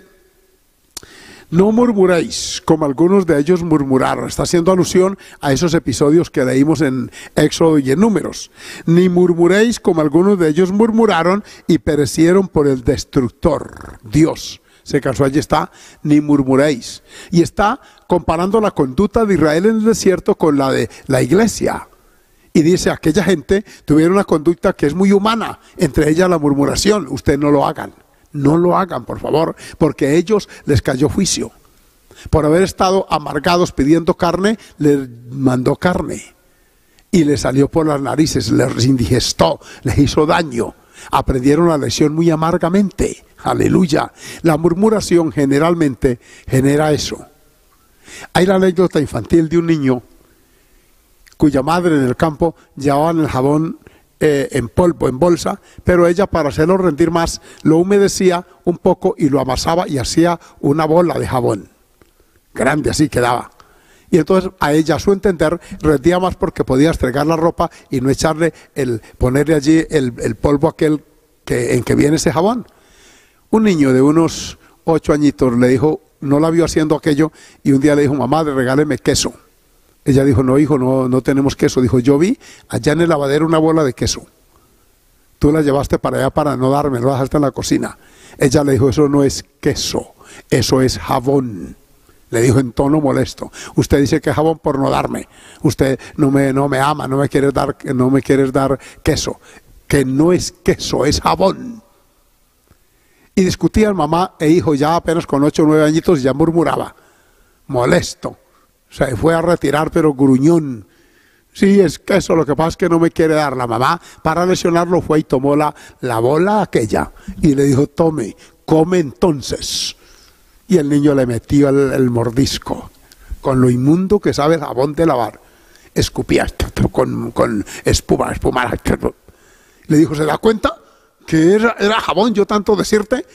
no murmuréis como algunos de ellos murmuraron. Está haciendo alusión a esos episodios que leímos en Éxodo y en Números. Ni murmuréis como algunos de ellos murmuraron y perecieron por el destructor. Dios se cansó, allí está, ni murmuréis. Y está comparando la conducta de Israel en el desierto con la de la iglesia. Y dice, aquella gente tuvieron una conducta que es muy humana, entre ellas la murmuración. Ustedes no lo hagan, por favor, porque a ellos les cayó juicio. Por haber estado amargados pidiendo carne, les mandó carne. Y les salió por las narices, les indigestó, les hizo daño. Aprendieron la lección muy amargamente. Aleluya. La murmuración generalmente genera eso. Hay la anécdota infantil de un niño cuya madre en el campo llevaban el jabón en polvo, en bolsa, pero ella, para hacerlo rendir más, lo humedecía un poco y lo amasaba y hacía una bola de jabón grande, así quedaba. Y entonces a ella, a su entender, rendía más porque podía estregar la ropa y no echarle ponerle allí el polvo aquel en que viene ese jabón. Un niño de unos 8 añitos le dijo, no la vio haciendo aquello, y un día le dijo, mamá, regáleme queso. Ella dijo, no, hijo, no tenemos queso. Dijo, yo vi allá en el lavadero una bola de queso. Tú la llevaste para allá para no darme, lo dejaste en la cocina. Ella le dijo, eso no es queso, eso es jabón. Le dijo en tono molesto, usted dice que es jabón por no darme. Usted no me ama, no me quieres dar queso. Que no es queso, es jabón. Y discutían mamá e hijo ya apenas con 8 o 9 añitos, y ya murmuraba, molesto. Se fue a retirar, pero gruñón. Sí, es queso, lo que pasa es que no me quiere dar. La mamá, para lesionarlo, fue y tomó la bola aquella y le dijo, tome, come entonces. Y el niño le metió el mordisco, con lo inmundo que sabe el jabón de lavar. Escupía con espuma. Le dijo, ¿se da cuenta que era jabón, yo tanto decirte?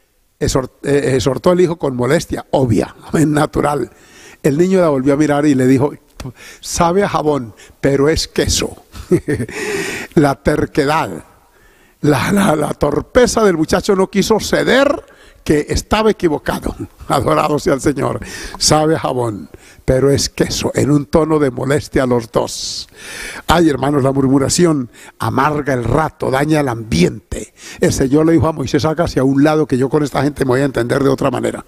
Exhortó el hijo con molestia, obvia, natural. El niño la volvió a mirar y le dijo, sabe a jabón, pero es queso. La terquedad, la torpeza del muchacho no quiso ceder, que estaba equivocado. Adorado sea el Señor. Sabe a jabón, pero es queso, en un tono de molestia a los dos. Ay, hermanos, la murmuración amarga el rato, daña el ambiente. El Señor le dijo a Moisés: hágase a un lado, que yo con esta gente me voy a entender de otra manera.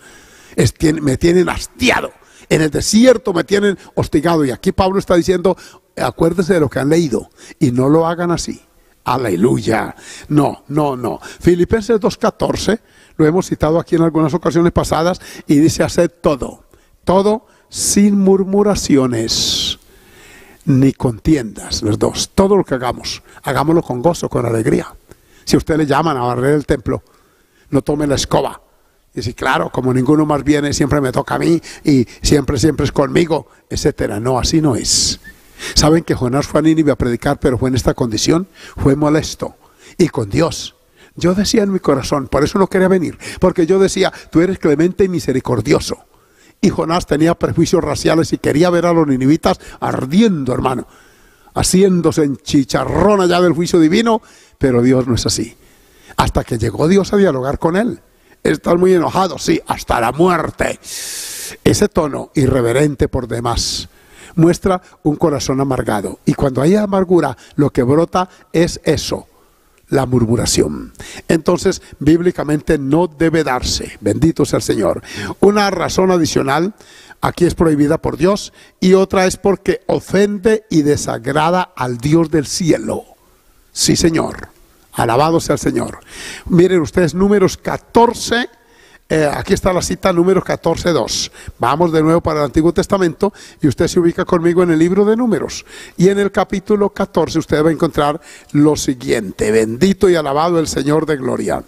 Me tienen hastiado, en el desierto me tienen hostigado. Y aquí Pablo está diciendo: acuérdense de lo que han leído y no lo hagan así. Aleluya. No. Filipenses 2:14, lo hemos citado aquí en algunas ocasiones pasadas, y dice: haced todo sin murmuraciones ni contiendas. Los dos, todo lo que hagamos, hagámoslo con gozo, con alegría. Si a usted le llaman a barrer el templo, no tome la escoba y dice: claro, como ninguno más viene, siempre me toca a mí y siempre es conmigo, etcétera. No, así no es. Saben que Jonás fue a Nínive a predicar, pero fue en esta condición, fue molesto y con Dios. Yo decía en mi corazón, por eso no quería venir, porque yo decía: tú eres clemente y misericordioso. Y Jonás tenía prejuicios raciales y quería ver a los ninivitas ardiendo, hermano, haciéndose en chicharrón allá del juicio divino, pero Dios no es así. Hasta que llegó Dios a dialogar con él. Estás muy enojado, sí, hasta la muerte. Ese tono irreverente por demás muestra un corazón amargado. Y cuando hay amargura, lo que brota es eso, la murmuración. Entonces, bíblicamente no debe darse. Bendito sea el Señor. Una razón adicional, aquí es prohibida por Dios, y otra es porque ofende y desagrada al Dios del cielo. Sí, Señor. Alabado sea el Señor. Miren ustedes, Números 14. Aquí está la cita, Números 14:2. Vamos de nuevo para el Antiguo Testamento y usted se ubica conmigo en el libro de Números. Y en el capítulo 14 usted va a encontrar lo siguiente: bendito y alabado el Señor de gloria.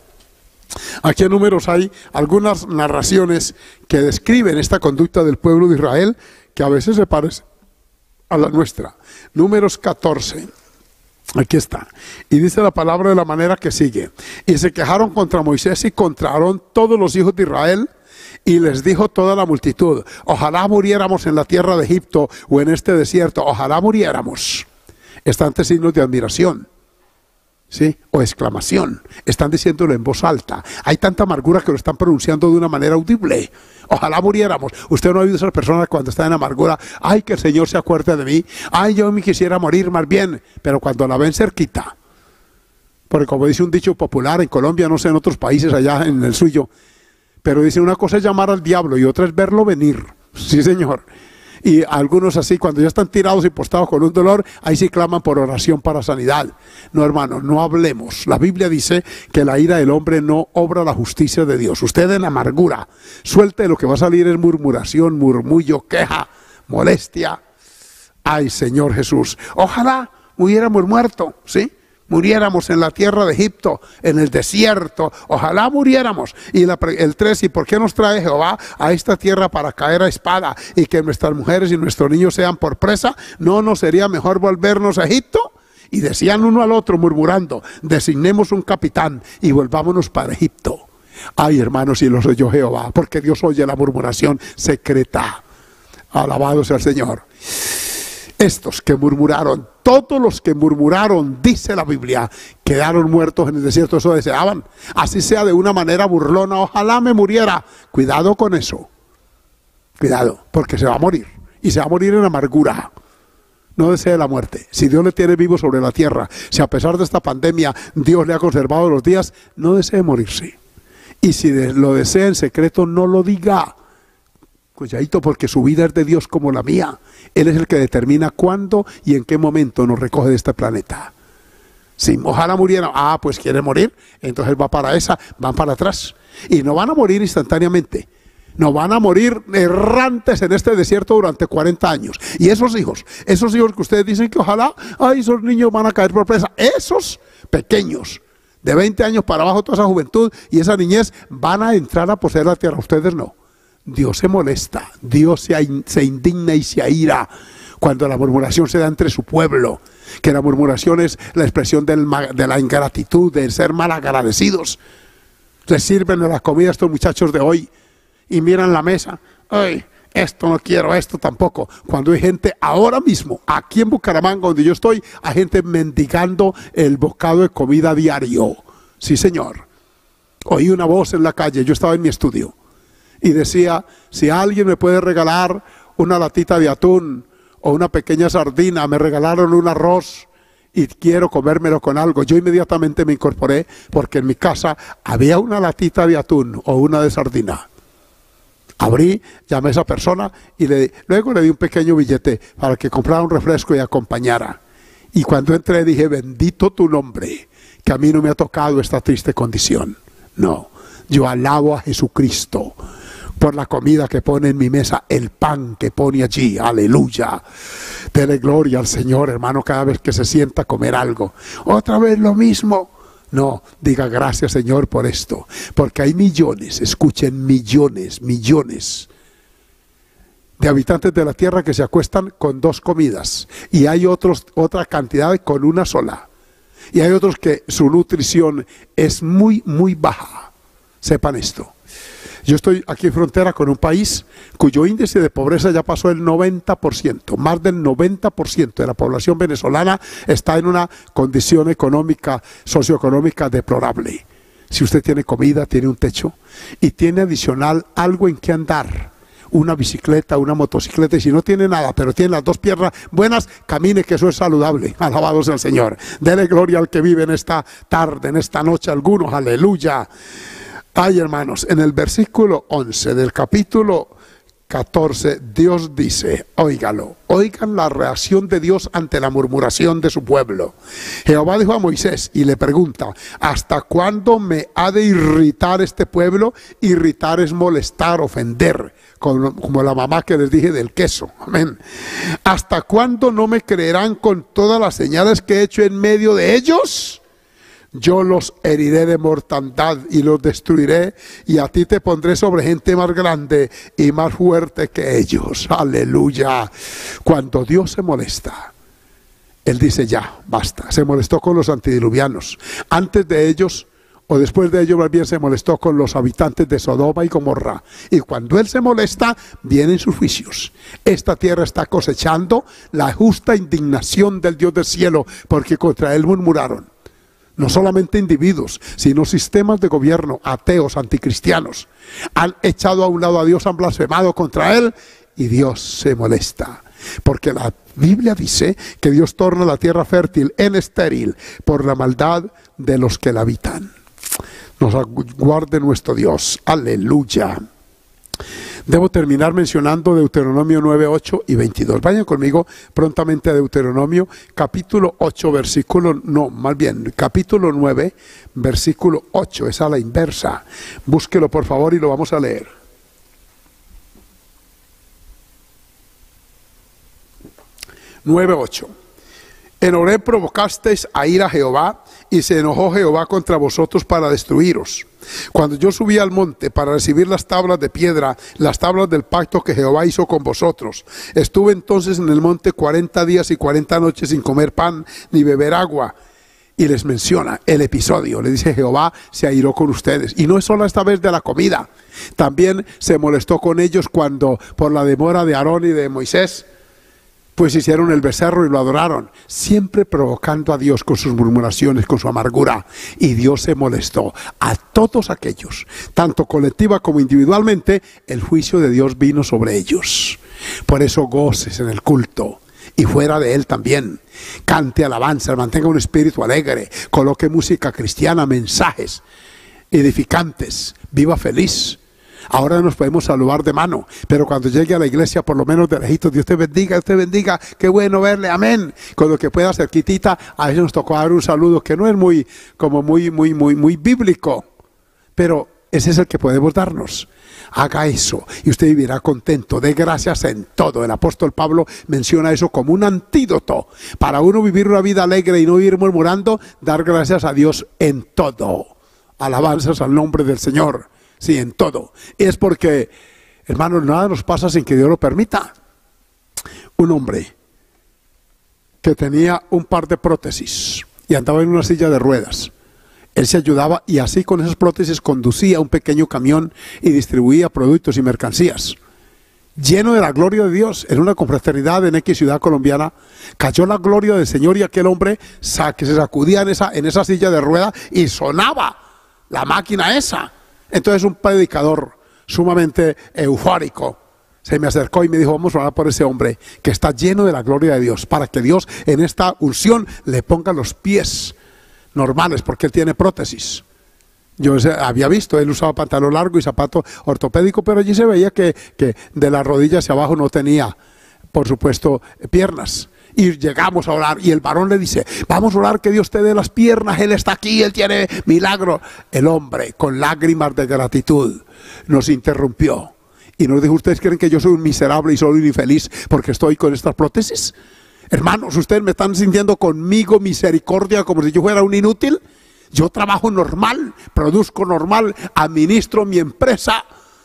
Aquí en Números hay algunas narraciones que describen esta conducta del pueblo de Israel, que a veces se parece a la nuestra. Números 14. Aquí está. Y dice la palabra de la manera que sigue: y se quejaron contra Moisés y contra Aarón todos los hijos de Israel, y les dijo toda la multitud: ojalá muriéramos en la tierra de Egipto o en este desierto, ojalá muriéramos. Están ante signos de admiración, ¿sí? O exclamación. Están diciéndolo en voz alta. Hay tanta amargura que lo están pronunciando de una manera audible. Ojalá muriéramos. Usted no ha oído a esas personas cuando están en amargura: ay, que el Señor se acuerde de mí, ay, yo me quisiera morir más bien. Pero cuando la ven cerquita, porque como dice un dicho popular en Colombia, no sé en otros países allá en el suyo, pero dice: una cosa es llamar al diablo y otra es verlo venir. Sí, Señor. Y algunos así, cuando ya están tirados y postrados con un dolor, ahí sí claman por oración para sanidad. No, hermano, no hablemos. La Biblia dice que la ira del hombre no obra la justicia de Dios. Usted en amargura suelte, lo que va a salir es murmuración, murmullo, queja, molestia. Ay, Señor Jesús, ojalá hubiéramos muerto, ¿sí? Muriéramos en la tierra de Egipto, en el desierto, ojalá muriéramos. Y el 3, ¿y por qué nos trae Jehová a esta tierra para caer a espada y que nuestras mujeres y nuestros niños sean por presa? ¿No nos sería mejor volvernos a Egipto? Y decían uno al otro murmurando: designemos un capitán y volvámonos para Egipto. Ay, hermanos, y los oyó Jehová, porque Dios oye la murmuración secreta. Alabado sea el Señor. Estos que murmuraron, todos los que murmuraron, dice la Biblia, quedaron muertos en el desierto. Eso deseaban. Así sea de una manera burlona: ojalá me muriera. Cuidado con eso. Cuidado, porque se va a morir. Y se va a morir en amargura. No desee la muerte. Si Dios le tiene vivo sobre la tierra, si a pesar de esta pandemia Dios le ha conservado los días, no desee morirse. Y si lo desea en secreto, no lo diga. Cuidadito, porque su vida es de Dios como la mía. Él es el que determina cuándo y en qué momento nos recoge de este planeta. Si ojalá murieran, pues quiere morir, entonces va para esa, van para atrás. Y no van a morir instantáneamente. No van a morir errantes en este desierto durante 40 años. Y esos hijos que ustedes dicen que ojalá, esos niños van a caer por presa. Esos pequeños, de 20 años para abajo, toda esa juventud y esa niñez, van a entrar a poseer la tierra. Ustedes no. Dios se molesta, Dios se indigna y se aira cuando la murmuración se da entre su pueblo, que la murmuración es la expresión de la ingratitud, de ser malagradecidos. Les sirven la comida a estos muchachos de hoy y miran la mesa: ay, esto no quiero, esto tampoco. Cuando hay gente ahora mismo, aquí en Bucaramanga, donde yo estoy, hay gente mendigando el bocado de comida diario. Sí, Señor. Oí una voz en la calle, yo estaba en mi estudio, y decía: si alguien me puede regalar una latita de atún o una pequeña sardina, me regalaron un arroz y quiero comérmelo con algo. Yo inmediatamente me incorporé porque en mi casa había una latita de atún o una de sardina. Abrí, llamé a esa persona y luego le di un pequeño billete para que comprara un refresco y acompañara. Y cuando entré dije, bendito tu nombre, que a mí no me ha tocado esta triste condición. No, yo alabo a Jesucristo por la comida que pone en mi mesa, el pan que pone allí, aleluya. Dele gloria al Señor, hermano, cada vez que se sienta a comer algo. Otra vez lo mismo. No, diga gracias, Señor, por esto, porque hay millones, escuchen, millones de habitantes de la tierra que se acuestan con 2 comidas y hay otra cantidad con una sola. Y hay otros que su nutrición es muy baja. Sepan esto. Yo estoy aquí en frontera con un país cuyo índice de pobreza ya pasó el 90%. Más del 90% de la población venezolana está en una condición económica, socioeconómica deplorable. Si usted tiene comida, tiene un techo y tiene adicional algo en que andar, una bicicleta, una motocicleta, y si no tiene nada, pero tiene las 2 piernas buenas, camine, que eso es saludable. Alabado sea el Señor. Dele gloria al que vive en esta tarde, en esta noche, algunos, aleluya. Ay, hermanos, en el versículo 11 del capítulo 14, Dios dice, óigalo, oigan la reacción de Dios ante la murmuración de su pueblo. Jehová dijo a Moisés y le pregunta, ¿hasta cuándo me ha de irritar este pueblo? Irritar es molestar, ofender, como la mamá que les dije del queso, amén. ¿Hasta cuándo no me creerán con todas las señales que he hecho en medio de ellos? Yo los heriré de mortandad y los destruiré, y a ti te pondré sobre gente más grande y más fuerte que ellos. Aleluya. Cuando Dios se molesta, Él dice ya, basta. Se molestó con los antidiluvianos. Antes de ellos, o después de ellos, más bien se molestó con los habitantes de Sodoma y Gomorra. Y cuando Él se molesta, vienen sus juicios. Esta tierra está cosechando la justa indignación del Dios del cielo, porque contra Él murmuraron. No solamente individuos, sino sistemas de gobierno, ateos, anticristianos. Han echado a un lado a Dios, han blasfemado contra Él y Dios se molesta. Porque la Biblia dice que Dios torna la tierra fértil en estéril por la maldad de los que la habitan. Nos guarde nuestro Dios. Aleluya. Debo terminar mencionando Deuteronomio 9, 8 y 22. Vayan conmigo prontamente a Deuteronomio capítulo 8, capítulo 9, versículo 8. Es a la inversa. Búsquelo por favor y lo vamos a leer. Nueve, 8. En Horeb provocasteis a ir a Jehová, y se enojó Jehová contra vosotros para destruiros. Cuando yo subí al monte para recibir las tablas de piedra, las tablas del pacto que Jehová hizo con vosotros, estuve entonces en el monte 40 días y 40 noches sin comer pan ni beber agua. Y les menciona el episodio, le dice Jehová se airó con ustedes. Y no es solo esta vez de la comida, también se molestó con ellos cuando por la demora de Aarón y de Moisés, pues hicieron el becerro y lo adoraron, siempre provocando a Dios con sus murmuraciones, con su amargura. Y Dios se molestó. A todos aquellos, tanto colectiva como individualmente, el juicio de Dios vino sobre ellos. Por eso goces en el culto y fuera de él también. Cante alabanza, mantenga un espíritu alegre, coloque música cristiana, mensajes edificantes, viva feliz. Ahora nos podemos saludar de mano, pero cuando llegue a la iglesia, por lo menos de lejitos, Dios te bendiga, qué bueno verle, amén. Con lo que pueda cerquitita, a veces nos tocó dar un saludo que no es muy bíblico, pero ese es el que podemos darnos. Haga eso y usted vivirá contento, dé gracias en todo. El apóstol Pablo menciona eso como un antídoto para uno vivir una vida alegre y no vivir murmurando, dar gracias a Dios en todo. Alabanzas al nombre del Señor. Sí, en todo. Es porque, hermanos, nada nos pasa sin que Dios lo permita. Un hombre que tenía un par de prótesis y andaba en una silla de ruedas. Él se ayudaba y así con esas prótesis conducía un pequeño camión y distribuía productos y mercancías. Lleno de la gloria de Dios, en una confraternidad en X ciudad colombiana, cayó la gloria del Señor y aquel hombre que se sacudía en esa silla de ruedas y sonaba la máquina esa. Entonces un predicador sumamente eufórico se me acercó y me dijo: vamos a orar por ese hombre que está lleno de la gloria de Dios, para que Dios en esta unción le ponga los pies normales, porque él tiene prótesis. Yo había visto, él usaba pantalón largo y zapato ortopédico, pero allí se veía que de la rodilla hacia abajo no tenía, por supuesto, piernas. Y llegamos a orar y el varón le dice: vamos a orar que Dios te dé las piernas, él está aquí, él tiene milagro. El hombre, con lágrimas de gratitud, nos interrumpió y nos dijo: ¿ustedes creen que yo soy un miserable y soy un infeliz porque estoy con estas prótesis? Hermanos, ustedes me están sintiendo conmigo misericordia como si yo fuera un inútil. Yo trabajo normal, produzco normal, administro mi empresa.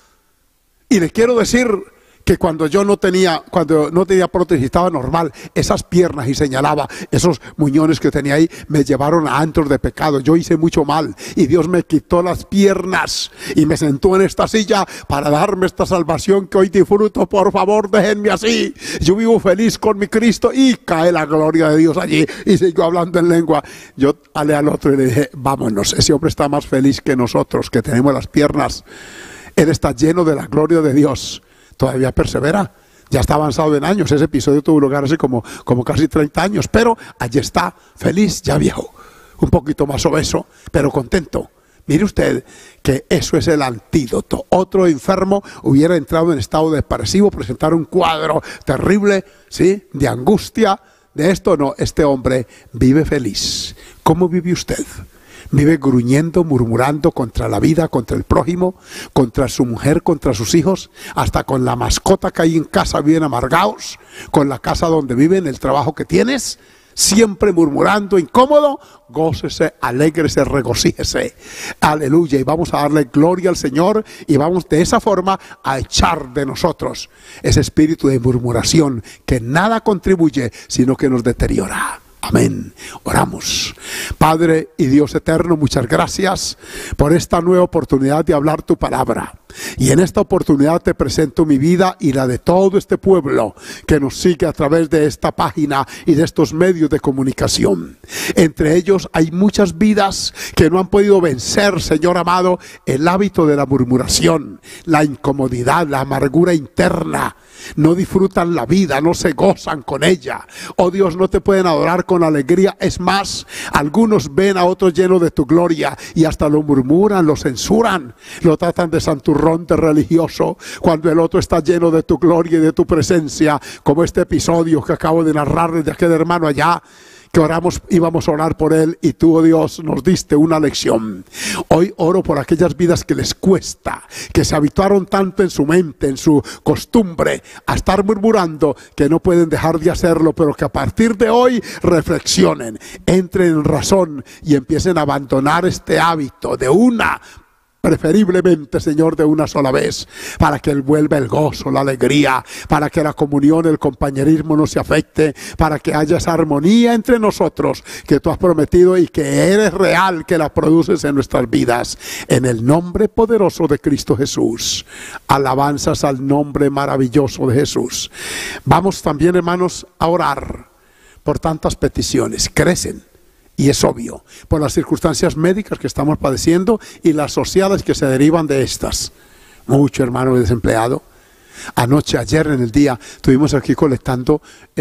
Y le quiero decir que cuando no tenía prótesis, estaba normal, esas piernas, y señalaba esos muñones que tenía ahí, me llevaron a antros de pecado. Yo hice mucho mal y Dios me quitó las piernas y me sentó en esta silla para darme esta salvación que hoy disfruto. Por favor, déjenme así, yo vivo feliz con mi Cristo. Y cae la gloria de Dios allí y siguió hablando en lengua. Yo hablé al otro y le dije: vámonos, ese hombre está más feliz que nosotros que tenemos las piernas. Él está lleno de la gloria de Dios. Todavía persevera, ya está avanzado en años. Ese episodio tuvo lugar hace como casi 30 años, pero allí está, feliz, ya viejo, un poquito más obeso, pero contento. Mire usted que eso es el antídoto. Otro enfermo hubiera entrado en estado depresivo, presentar un cuadro terrible, ¿sí?, de angustia, de esto. No, este hombre vive feliz. ¿Cómo vive usted? Vive gruñendo, murmurando contra la vida, contra el prójimo, contra su mujer, contra sus hijos, hasta con la mascota que hay en casa viven amargados, con la casa donde viven, el trabajo que tienes, siempre murmurando, incómodo. Gócese, alégrese, regocíjese, aleluya, y vamos a darle gloria al Señor, y vamos de esa forma a echar de nosotros ese espíritu de murmuración que nada contribuye, sino que nos deteriora. Amén. Oramos. Padre y Dios eterno, muchas gracias por esta nueva oportunidad de hablar tu palabra. Y en esta oportunidad te presento mi vida y la de todo este pueblo que nos sigue a través de esta página y de estos medios de comunicación. Entre ellos hay muchas vidas que no han podido vencer, Señor amado, el hábito de la murmuración, la incomodidad, la amargura interna. No disfrutan la vida, no se gozan con ella. Oh Dios, no te pueden adorar con alegría. Es más, algunos ven a otros llenos de tu gloria y hasta lo murmuran, lo censuran, lo tratan de santurrón, de religioso, cuando el otro está lleno de tu gloria y de tu presencia, como este episodio que acabo de narrar desde aquel hermano allá, que oramos, íbamos a orar por él y tú, oh Dios, nos diste una lección. Hoy oro por aquellas vidas que les cuesta, que se habituaron tanto en su mente, en su costumbre, a estar murmurando, que no pueden dejar de hacerlo, pero que a partir de hoy reflexionen, entren en razón y empiecen a abandonar este hábito de una, preferiblemente, Señor, de una sola vez, para que Él vuelva el gozo, la alegría, para que la comunión, el compañerismo no se afecte, para que haya esa armonía entre nosotros que tú has prometido y que eres real, que la produces en nuestras vidas. En el nombre poderoso de Cristo Jesús. Alabanzas al nombre maravilloso de Jesús. Vamos también, hermanos, a orar por tantas peticiones. Crecen. Y es obvio, por las circunstancias médicas que estamos padeciendo y las sociales que se derivan de estas. Mucho hermano desempleado. Anoche, ayer en el día, estuvimos aquí colectando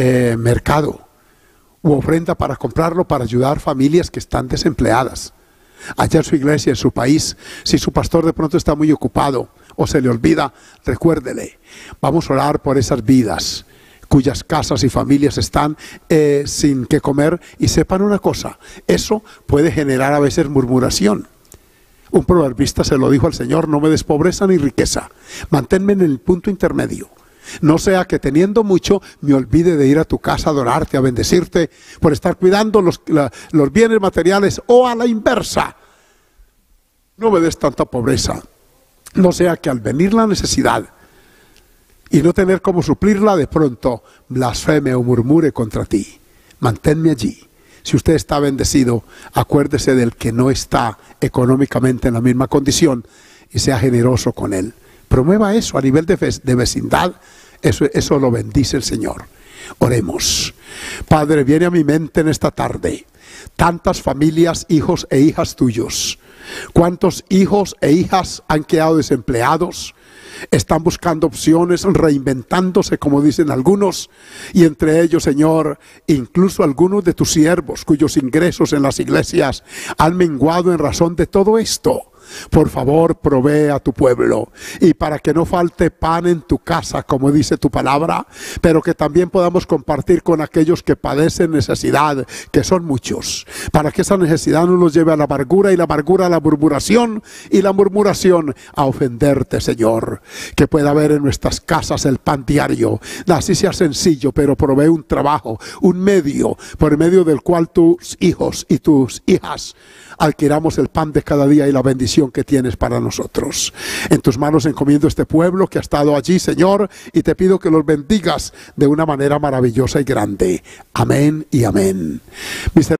mercado u ofrenda para comprarlo, para ayudar familias que están desempleadas. Allá en su iglesia, en su país, si su pastor de pronto está muy ocupado o se le olvida, recuérdele. Vamos a orar por esas vidas cuyas casas y familias están sin que comer, y sepan una cosa, eso puede generar a veces murmuración. Un proverbista se lo dijo al Señor: no me des pobreza ni riqueza, manténme en el punto intermedio, no sea que teniendo mucho me olvide de ir a tu casa a adorarte, a bendecirte, por estar cuidando los bienes materiales, o a la inversa, no me des tanta pobreza, no sea que al venir la necesidad y no tener cómo suplirla, de pronto blasfeme o murmure contra ti. Manténme allí. Si usted está bendecido, acuérdese del que no está económicamente en la misma condición y sea generoso con él. Promueva eso a nivel de vecindad. Eso lo bendice el Señor. Oremos. Padre, viene a mi mente en esta tarde tantas familias, hijos e hijas tuyos, ¿Cuántos hijos e hijas han quedado desempleados? Están buscando opciones, reinventándose, como dicen algunos, y entre ellos, Señor, incluso algunos de tus siervos cuyos ingresos en las iglesias han menguado en razón de todo esto. Por favor, provee a tu pueblo, y para que no falte pan en tu casa, como dice tu palabra, pero que también podamos compartir con aquellos que padecen necesidad, que son muchos, para que esa necesidad no nos lleve a la amargura, y la amargura a la murmuración, y la murmuración a ofenderte, Señor. Que pueda haber en nuestras casas el pan diario, así sea sencillo, pero provee un trabajo, un medio, por medio del cual tus hijos y tus hijas adquiramos el pan de cada día y la bendición que tienes para nosotros. En tus manos encomiendo este pueblo que ha estado allí, Señor, y te pido que los bendigas de una manera maravillosa y grande. Amén y amén.